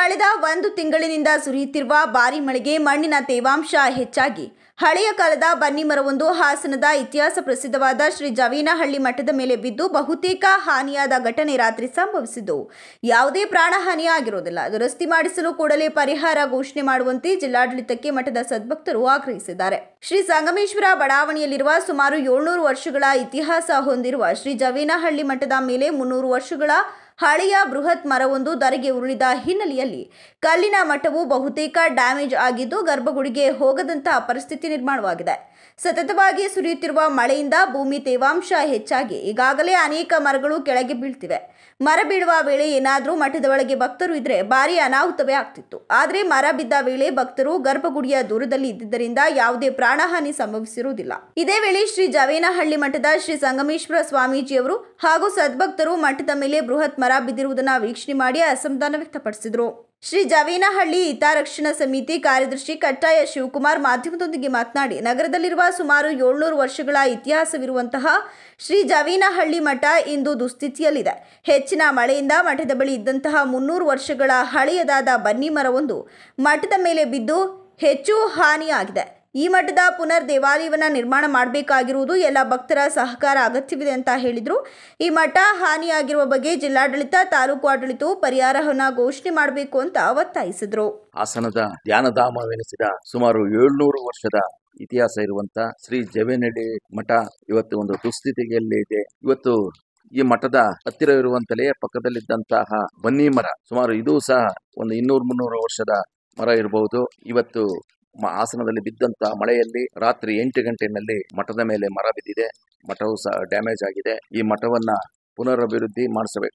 ಕಳೆದ ಒಂದು ತಿಂಗಳಿನಿಂದ ಸುರಿಯುತ್ತಿರುವ ಭಾರೀ ಮಳೆಗೆ ಮಣ್ಣಿನ ತೇವಾಂಶ ಹೆಚ್ಚಾಗಿ ಹಳೆಯ ಕಾಲದ ಬನ್ನಿ ಮರವೊಂದು ಹಾಸನದ ಇತಿಹಾಸ ಪ್ರಸಿದ್ಧವಾದ ಶ್ರೀ ಜವೇನಹಳ್ಳಿ ಮಠದ ಮೇಲೆ ಬಿದ್ದು ಬಹುತೇಕ ಹಾನಿಯಾದ ಘಟನೆ ರಾತ್ರಿ ಸಂಭವಿಸಿದ್ದು ಯಾವುದೇ ಪ್ರಾಣಹಾನಿ ಆಗಿರುವುದಿಲ್ಲ. ದುರಸ್ತಿ ಮಾಡಿಸಲು ಕೂಡಲೇ ಪರಿಹಾರ ಘೋಷಣೆ ಮಾಡುವಂತೆ ಜಿಲ್ಲಾಡಳಿತಕ್ಕೆ ಮಠದ ಸದ್ಭಕ್ತರು ಆಗ್ರಹಿಸಿದ್ದಾರೆ. ಶ್ರೀ ಸಂಗಮೇಶ್ವರ ಬಡಾವಣೆಯಲ್ಲಿರುವ ಸುಮಾರು 700 ವರ್ಷಗಳ ಇತಿಹಾಸ ಹೊಂದಿರುವ ಶ್ರೀ ಜವೇನಹಳ್ಳಿ ಮಠದ ಮೇಲೆ 300 ವರ್ಷಗಳ ಹಳೆಯ ಬೃಹತ್ ಮರವೊಂದು ಧರೆಗೆ ಉರುಳಿದ ಹಿನ್ನೆಲೆಯಲ್ಲಿ ಕಲ್ಲಿನ ಮಠವು ಬಹುತೇಕ ಡ್ಯಾಮೇಜ್ ಆಗಿದ್ದು ಗರ್ಭಗುಡಿಗೆ ಹೋಗದಂತಹ ಪರಿಸ್ಥಿತಿ ನಿರ್ಮಾಣವಾಗಿದೆ. ಸತತವಾಗಿ ಸುರಿಯುತ್ತಿರುವ ಮಳೆಯಿಂದ ಭೂಮಿ ತೇವಾಂಶ ಹೆಚ್ಚಾಗಿ ಈಗಾಗಲೇ ಅನೇಕ ಮರಗಳು ಕೆಳಗೆ ಬೀಳ್ತಿವೆ. ಮರ ಬೀಳುವ ವೇಳೆ ಏನಾದರೂ ಮಠದ ಒಳಗೆ ಭಕ್ತರು ಇದ್ರೆ ಭಾರಿ ಅನಾಹುತವೇ ಆಗ್ತಿತ್ತು. ಆದರೆ ಮರ ಬಿದ್ದ ವೇಳೆ ಭಕ್ತರು ಗರ್ಭಗುಡಿಯ ದೂರದಲ್ಲಿ ಇದ್ದಿದ್ದರಿಂದ ಯಾವುದೇ ಪ್ರಾಣಹಾನಿ ಸಂಭವಿಸಿರುವುದಿಲ್ಲ. ಇದೇ ವೇಳೆ ಶ್ರೀ ಜವೇನಹಳ್ಳಿ ಮಠದ ಶ್ರೀ ಸಂಗಮೇಶ್ವರ ಸ್ವಾಮೀಜಿಯವರು ಹಾಗೂ ಸದ್ಭಕ್ತರು ಮಠದ ಮೇಲೆ ಬೃಹತ್ ಮರ ಬಿದ್ದಿರುವುದನ್ನು ವೀಕ್ಷಣೆ ಮಾಡಿ ಅಸಮಾಧಾನ ವ್ಯಕ್ತಪಡಿಸಿದರು. ಶ್ರೀ ಜವೇನಹಳ್ಳಿ ಹಿತರಕ್ಷಣಾ ಸಮಿತಿ ಕಾರ್ಯದರ್ಶಿ ಕಟ್ಟಾಯ ಶಿವಕುಮಾರ್ ಮಾಧ್ಯಮದೊಂದಿಗೆ ಮಾತನಾಡಿ, ನಗರದಲ್ಲಿರುವ ಸುಮಾರು 700 ವರ್ಷಗಳ ಇತಿಹಾಸವಿರುವಂತಹ ಶ್ರೀ ಜವೇನಹಳ್ಳಿ ಮಠ ಇಂದು ದುಸ್ಥಿತಿಯಲ್ಲಿದೆ. ಹೆಚ್ಚಿನ ಮಳೆಯಿಂದ ಮಠದ ಬಳಿ ಇದ್ದಂತಹ 300 ವರ್ಷಗಳ ಹಳೆಯದಾದ ಬನ್ನಿ ಮರವೊಂದು ಮಠದ ಮೇಲೆ ಬಿದ್ದು ಹೆಚ್ಚು ಹಾನಿಯಾಗಿದೆ. ಈ ಮಠದ ಪುನರ್ ದೇವಾಲಯವನ್ನು ನಿರ್ಮಾಣ ಮಾಡಬೇಕಾಗಿರುವುದು ಎಲ್ಲ ಭಕ್ತರ ಸಹಕಾರ ಅಗತ್ಯವಿದೆ ಅಂತ ಹೇಳಿದರು. ಈ ಮಠ ಹಾನಿಯಾಗಿರುವ ಬಗ್ಗೆ ಜಿಲ್ಲಾಡಳಿತ, ತಾಲೂಕು ಆಡಳಿತವು ಪರಿಹಾರವನ್ನು ಘೋಷಣೆ ಮಾಡಬೇಕು ಅಂತ ಒತ್ತಾಯಿಸಿದರು. ಹಾಸನದ ಧ್ಯಾನಧಾಮವೆನಿಸಿದ ಸುಮಾರು 700 ವರ್ಷದ ಇತಿಹಾಸ ಇರುವಂತ ಶ್ರೀ ಜವೇನಹಳ್ಳಿ ಮಠ ಇವತ್ತು ಒಂದು ದುಸ್ಥಿತಿಯಲ್ಲಿ ಇದೆ. ಇವತ್ತು ಈ ಮಠದ ಹತ್ತಿರ ಇರುವಂತಲೇ ಪಕ್ಕದಲ್ಲಿದ್ದಂತಹ ಬನ್ನಿ ಮರ ಸುಮಾರು ಇದು ಸಹ ಒಂದು 200-300 ವರ್ಷದ ಮರ ಇರಬಹುದು. ಇವತ್ತು ಹಾಸನದಲ್ಲಿ ಬಿದ್ದಂತಹ ಮಳೆಯಲ್ಲಿ ರಾತ್ರಿ 8 ಗಂಟೆಯಲ್ಲಿ ಮಠದ ಮೇಲೆ ಮರ ಬಿದ್ದಿದೆ. ಮಠವು ಸಹ ಡ್ಯಾಮೇಜ್ ಆಗಿದೆ. ಈ ಮಠವನ್ನ ಪುನರಭಿವೃದ್ಧಿ ಮಾಡಿಸಬೇಕು,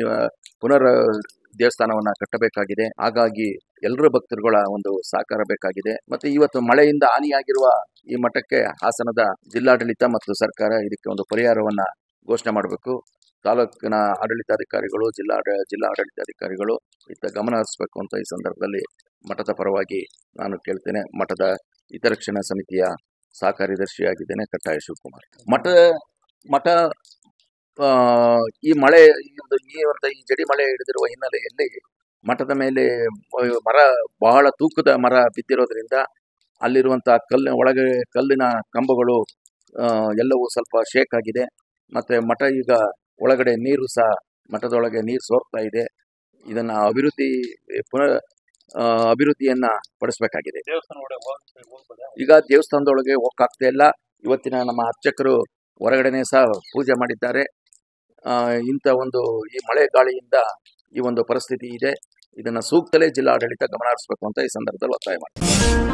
ಪುನರ್ ದೇವಸ್ಥಾನವನ್ನ ಕಟ್ಟಬೇಕಾಗಿದೆ. ಹಾಗಾಗಿ ಎಲ್ಲರ ಭಕ್ತರುಗಳ ಒಂದು ಸಹಕಾರ ಬೇಕಾಗಿದೆ. ಮತ್ತೆ ಇವತ್ತು ಮಳೆಯಿಂದ ಹಾನಿಯಾಗಿರುವ ಈ ಮಠಕ್ಕೆ ಹಾಸನದ ಜಿಲ್ಲಾಡಳಿತ ಮತ್ತು ಸರ್ಕಾರ ಇದಕ್ಕೆ ಒಂದು ಪರಿಹಾರವನ್ನ ಘೋಷಣೆ ಮಾಡಬೇಕು. ತಾಲೂಕಿನ ಆಡಳಿತಾಧಿಕಾರಿಗಳು, ಜಿಲ್ಲಾ ಆಡಳಿತಾಧಿಕಾರಿಗಳು ಇತ್ತ ಗಮನ ಹರಿಸಬೇಕು ಅಂತ ಈ ಸಂದರ್ಭದಲ್ಲಿ ಮಠದ ಪರವಾಗಿ ನಾನು ಕೇಳ್ತೇನೆ. ಮಠದ ಹಿತರಕ್ಷಣಾ ಸಮಿತಿಯ ಸಹ ಕಾರ್ಯದರ್ಶಿಯಾಗಿದ್ದೇನೆ, ಕಟ್ಟಾಯ ಶಿವಕುಮಾರ್. ಮಠ ಈ ಮಳೆ ಈ ಜಡಿ ಮಳೆ ಹಿಡಿದಿರುವ ಹಿನ್ನೆಲೆಯಲ್ಲಿ ಮಠದ ಮೇಲೆ ಮರ ಬಹಳ ತೂಕದ ಮರ ಬಿದ್ದಿರೋದ್ರಿಂದ ಅಲ್ಲಿರುವಂತಹ ಕಲ್ಲಿನ ಕಂಬಗಳು ಎಲ್ಲವೂ ಸ್ವಲ್ಪ ಶೇಕ್ ಆಗಿದೆ. ಮತ್ತೆ ಮಠ ಈಗ ಒಳಗಡೆ ನೀರು ಸಹ ಮಠದೊಳಗೆ ನೀರು ಸೋರ್ತಾ ಇದೆ. ಇದನ್ನ ಅಭಿವೃದ್ಧಿಯನ್ನ ಪಡಿಸಬೇಕಾಗಿದೆ. ಈಗ ದೇವಸ್ಥಾನದೊಳಗೆ ಹೋಗಕ್ಕಾಗ್ತಾ ಇಲ್ಲ. ಇವತ್ತಿನ ನಮ್ಮ ಅರ್ಚಕರು ಹೊರಗಡೆನೆ ಸಹ ಪೂಜೆ ಮಾಡಿದ್ದಾರೆ. ಇಂಥ ಒಂದು ಈ ಮಳೆ ಗಾಳಿಯಿಂದ ಈ ಒಂದು ಪರಿಸ್ಥಿತಿ ಇದೆ. ಇದನ್ನ ಸೂಕ್ತಲೇ ಜಿಲ್ಲಾಡಳಿತ ಗಮನ ಹರಿಸಬೇಕು ಅಂತ ಈ ಸಂದರ್ಭದಲ್ಲಿ ಒತ್ತಾಯ ಮಾಡ್ತಾರೆ.